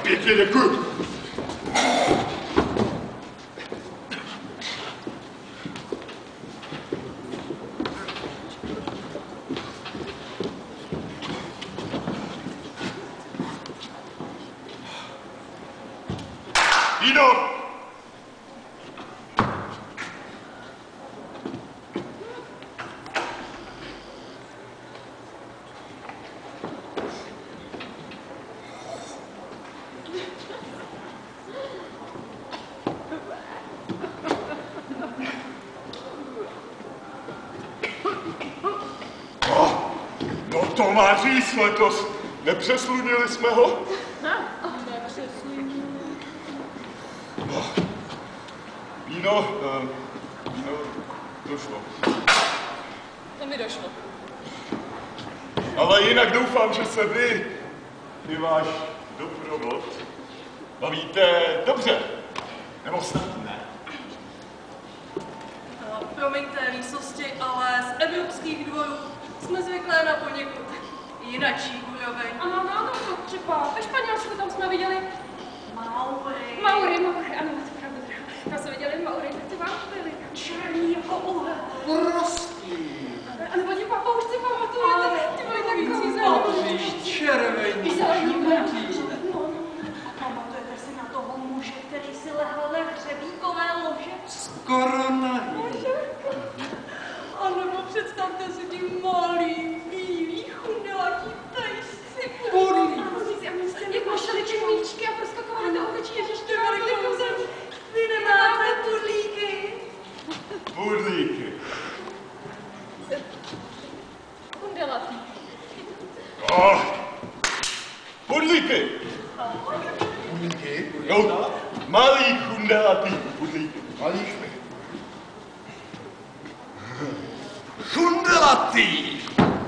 Pěkně děkuju. Víno! To má říct letos. Nepřeslunili jsme ho? Nepřeslunili. Víno došlo. To mi došlo. Ale jinak doufám, že se vy i váš doprovod bavíte dobře. Nebo snad ne. Promiňte výsosti, ale z evropských dvorů jsme zvyklé na poněkud jinačí úroveň. Ano, to třeba ve Španělsku tam jsme viděli Maury, ano, to pravda. Tam jsme viděli Maury, tak ty vám byli černý jako uhle. Prostý. A nebo ti papoušci pamatujete, ty byli takový zelený. Červení, žlutý. A pamatujete si na toho muže, který si lehl na hřebíkové lože? Skoro nahý. A nebo představte si ty malý, bílý, chundelatí pejsci. Pudlí. Jak mašali červíčky a proskakovali do obličí, ježiš, ty veliký kouzení. Vy nemáte pudlíky? Pudlíky. Chundelatý. Pudlíky. Pudlíky? Jo, malý chundelatý pudlíky. Malý chundelatý.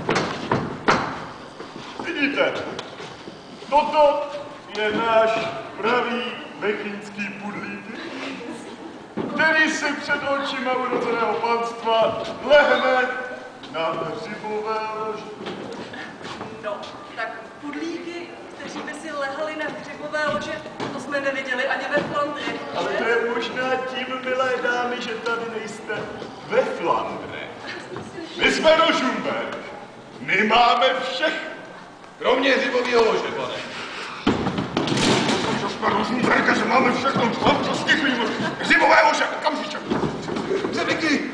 Vidíte, toto je náš pravý bekínský pudlík, který si před očima urozeného panstva lehne na hřibové lože. No, tak pudlíky, kteří by si lehali na hřibové lože, to jsme neviděli ani ve Flandrii. Ale to je možná tím, milé dámy, že tady nejste ve Flandre. My jsme Rožumberk. My máme všechno. Kromě hřibového lože, pane. Že jsme Rožumberk, že máme všechno. Mám to stichli. Hřibové lože, okamžitě. Řebeky,